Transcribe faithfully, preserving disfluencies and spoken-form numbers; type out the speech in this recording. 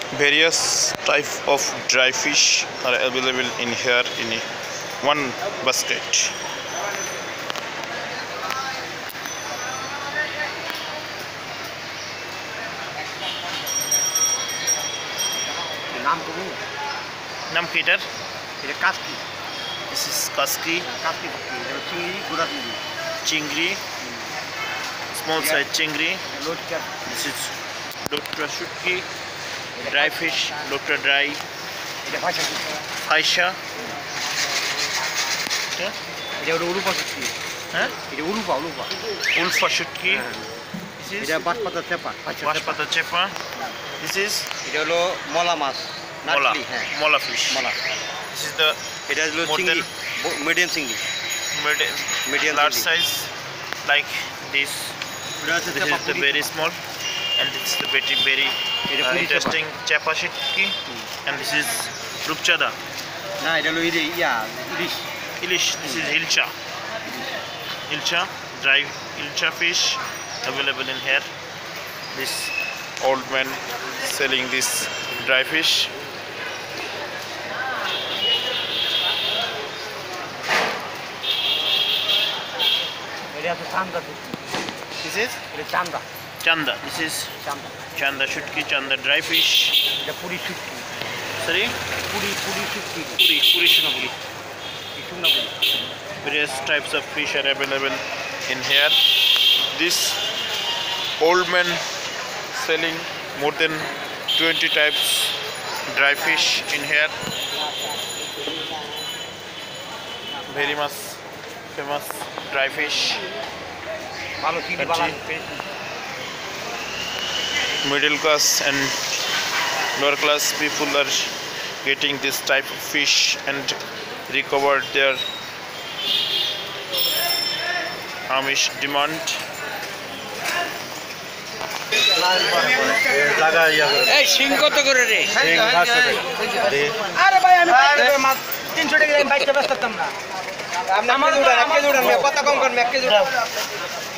Various type of dry fish are available in here in one basket. नाम तो नहीं Nam kitar. ये Kaski This is kaski, Kaski ये चिंगड़ी गुड़ा चिंगड़ी chingri, small size chingri. लोट क्या This is lotra shutki, dry fish, lotra dry, ये भाषा faisha. ये उरुपा सुट्टी Huh? ये उरुपा उरुपा Ulfa shutki. This is ये बात पता चेपा Bashpata chepa. This is ये लो मोला मास mola, mola fish. मोला This is the it has low More चिंगड़ी than- medium चिंगड़ी medium, Medium large chingri. size, like this. This is the very small, and this is the very very It is uh, puri interesting chepa shitki, and this is rupchada. ना ये लो ये या ilish Ilish. This is hilcha. Hilcha, dry hilcha fish available in here. This old man selling this dry fish. ये तो चांदा This is ये चांदा chanda. This is Chanda chanda shutki, chanda dry fish. ये पूरी सुट्टी Sorry, पूरी पूरी सुट्टी puri, puri shunaguri. ये सुना पूरी Various types of fish are available in here. This old man selling more than twenty types dry fish in here. Very much famous dry fish. मालो चीनी वाला Middle class and lower class people are getting this type of fish and recover their Amish demand. এই সিং কত করে রে আরে ভাই আমি তিনশো টাকা আমি বাইকটা ব্যস্ত করতাম না আমার কত কম করেন এক কেজি